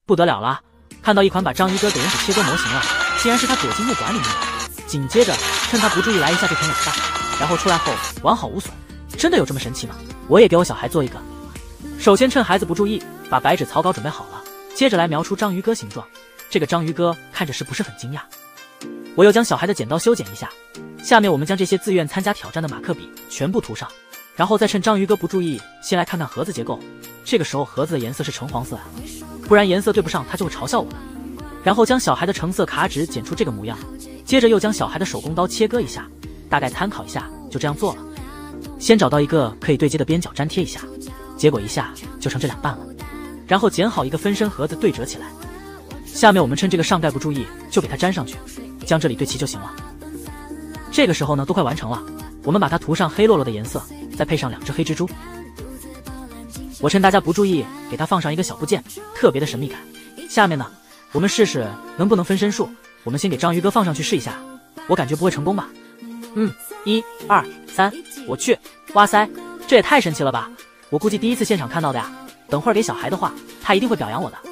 不得了了！看到一款把章鱼哥给人体切割模型了，竟然是他躲进木管里面的。紧接着趁他不注意来一下就啃2半，然后出来后完好无损。真的有这么神奇吗？我也给我小孩做一个。首先趁孩子不注意，把白纸草稿准备好了，接着来描出章鱼哥形状。这个章鱼哥看着是不是很惊讶？我又将小孩的剪刀修剪一下。下面我们将这些自愿参加挑战的马克笔全部涂上，然后再趁章鱼哥不注意，先来看看盒子结构。这个时候盒子的颜色是橙黄色啊，不然颜色对不上他就会嘲笑我的。然后将小孩的橙色卡纸剪出这个模样，接着又将小孩的手工刀切割一下，大概参考一下，就这样做了。先找到一个可以对接的边角粘贴一下，结果一下就成这2半了。然后剪好一个分身盒子对折起来。下面我们趁这个上盖不注意，就给它粘上去，将这里对齐就行了。这个时候呢，都快完成了，我们把它涂上黑落落的颜色，再配上2只黑蜘蛛。我趁大家不注意，给它放上一个小部件，特别的神秘感。下面呢，我们试试能不能分身术。我们先给章鱼哥放上去试一下，我感觉不会成功吧？1、2、3，我去！哇塞，这也太神奇了吧！我估计第一次现场看到的呀。等会儿给小孩的话，他一定会表扬我的。